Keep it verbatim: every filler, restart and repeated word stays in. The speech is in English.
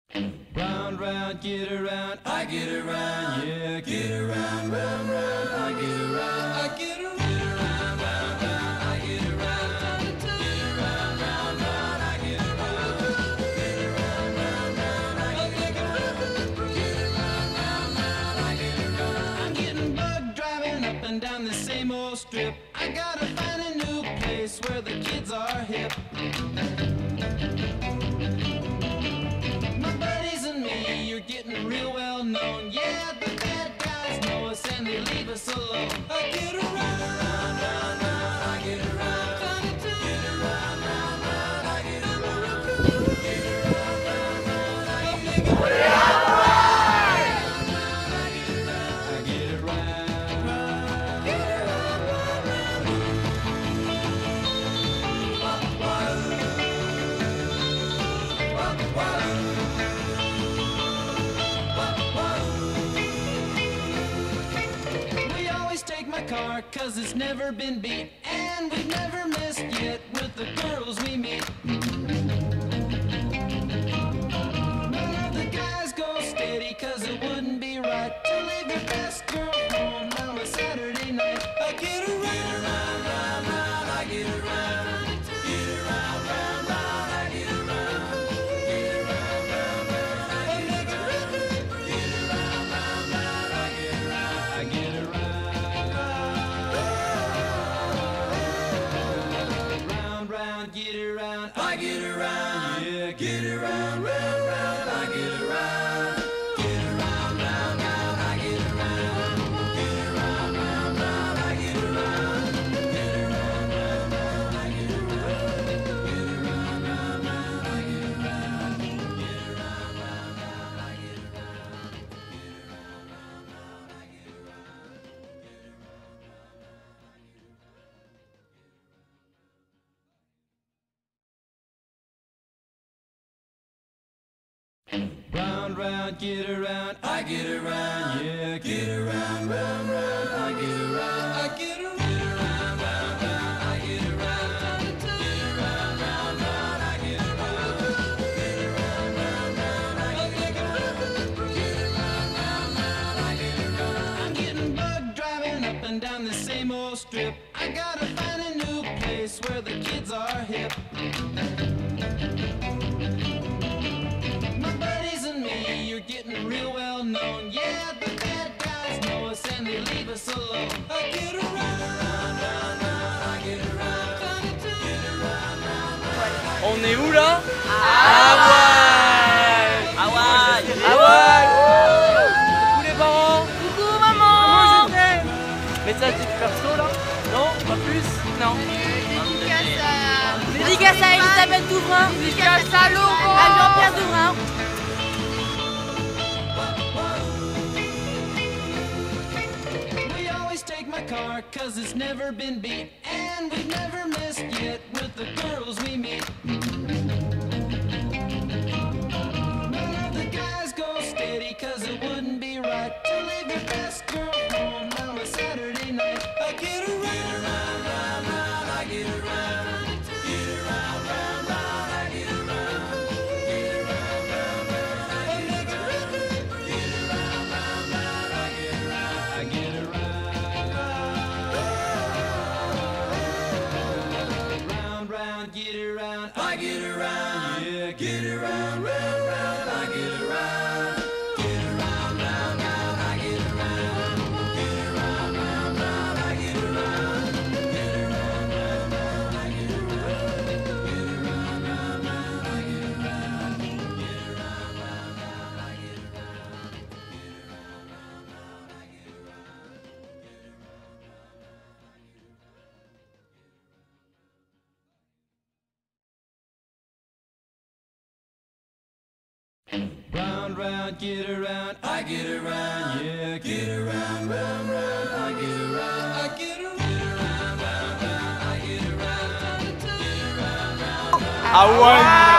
Round, round, get around, I get around, yeah, get around, round, round, I get around, I get around, round, round, round, I get around, get around, round, round, I get around, get around, round, round, I get around, get around, round, round, I get around. I'm getting bugged driving up and down the same old strip. I gotta find a new place where the kids are hip. You're getting real well known. Yeah, the bad guys know us and they leave us alone. I get around, round, round, round, I get around, get around, round, round, I get around, get around, round, round, I get around, I get around, get around, round, round. Car, cause it's never been beat, and we've never missed yet with the girls we meet. None of the guys go steady, cause it wouldn't be right to leave your best girl home on a Saturday night. I get around, round, round, round, I get around, get around, round, round, I get around, get around, round, round, I get around, get around, round, round, I get around, I get around. Get around, I get around, yeah, get around, round, round, I get around, get around, round, round, I get around, get around, round, round, I get around, get around, round, round, I get around, get around, round, round, I get around, get around, round, round, I get around, get around, round, round, I get round, round, get around, I get around, yeah, get around, round, round, I get around, I get around, round, round, round, I get around, get around, round, round, I get around, get around, round, round, I get around, get around, round, round, I get around. I'm getting bugged driving up and down the same old strip. I gotta find a new place where the kids are hip. You're getting real well known. Yeah, the bad guys know us and they leave us alone. I get around, round, round, round, I get around, get around, round, round. On est où là? À Hawaï. Hawaï. Hawaï. Coucou les parents. Coucou maman. Message perso là? Non? Pas plus? Non. Dédicace à... Dédicace à Elisabeth Douvrin. Dédicace à Laurent. À Jean-Pierre Douvrin. Car, cause it's never been beat, and we've never missed yet with the girls we meet. None of the guys go steady, cause it wouldn't be right to leave your best girl home on a Saturday night. I get around, round, round, round, I get around, get around, round, round, I get around, get around, round, round, I get around, get around, round, round, I get around, I get around. Get around, I get around, yeah, get around, round, round, I get around, get around, round, round, I get around, get around, round, round, I get around, get around, round, round, I get around, get around, round, round, I get around, get around, round, round, I get around, get around, round, round, I get round, round, get around, I get around, yeah, get around, round, round, I get around, I get around, round, round, I get around, get around, round, round. Hawaï.